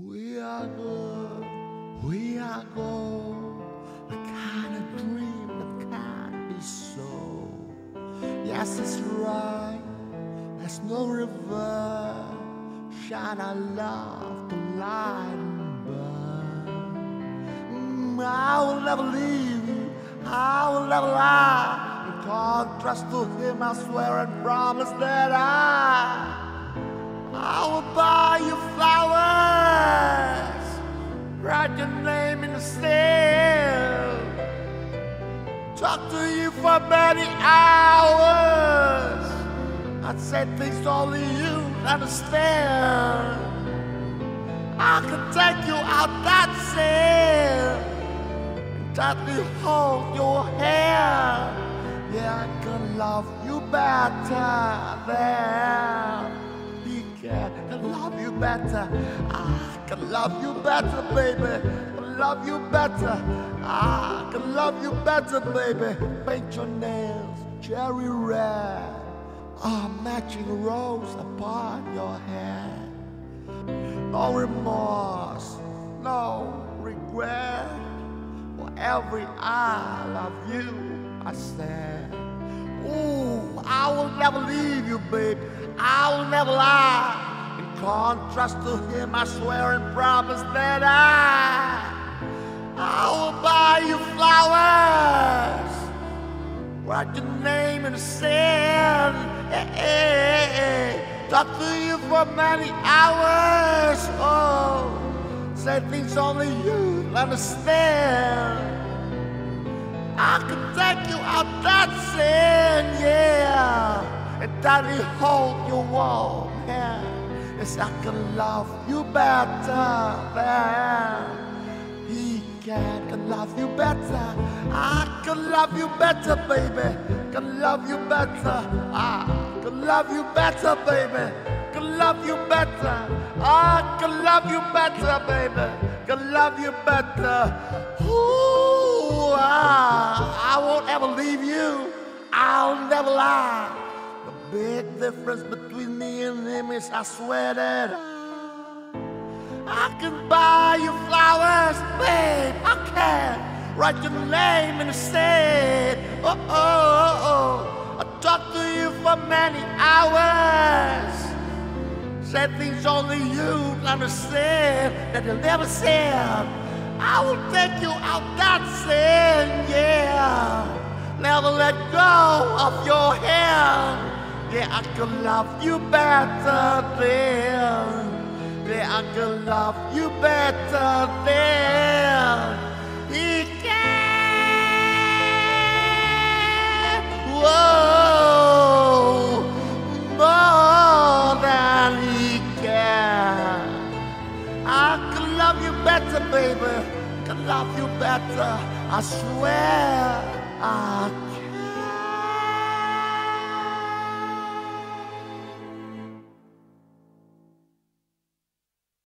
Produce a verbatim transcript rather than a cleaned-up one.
We are good, we are gold, the kind of dream that can't be sold. Yes, it's right, there's no reverse. Shine our love to light and burn. Mm, I will never leave you, I will never lie. In contrast to him, I swear and promise that I I will buy you flowers, write your name in the sand, talk to you for many hours. I'd say things only you understand. I could take you out that sand and tightly hold your hand. Yeah, I can love you better than I love you better. I can love you better, baby. I love you better. I can love you better, baby. Paint your nails cherry red. Ah, matching rose upon your head. No remorse, no regret. For every I love you, I said. Ooh, I will never leave you, babe. I will never lie. In contrast to him, I swear and promise that I I will buy you flowers, write your name in the sand, hey, hey, hey. Talk to you for many hours. Oh, say things only you understand. I could take you out that sand, yeah, and tightly hold your warm hand. Yes, I can love you better than he can. Can love you better. I can love you better, baby. Can love you better. I can love you better, baby. Can love you better. I can love you better, baby. Can love you better. Ooh, I, I won't ever leave you. I'll never lie. The big difference between me and him is I swear that I, I can buy you flowers, babe. I can write your name in the sand. Oh, oh, oh, oh. I talk to you for many hours. Say things only you understand that you never said. I will take you out that sand, yeah. Never let go of your hand. Yeah, I can love you better than. Yeah, I can love you better than he can. Whoa, more than he can. I can love you better, baby. Can love you better, I swear.